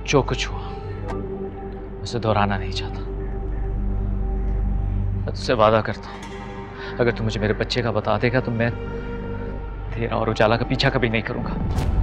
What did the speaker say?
जो कुछ हुआ उसे दोहराना नहीं चाहता। मैं तुझसे वादा करता हूँ, अगर तू मुझे मेरे बच्चे का बता देगा तो मैं तेरा और उजाला का पीछा कभी नहीं करूंगा।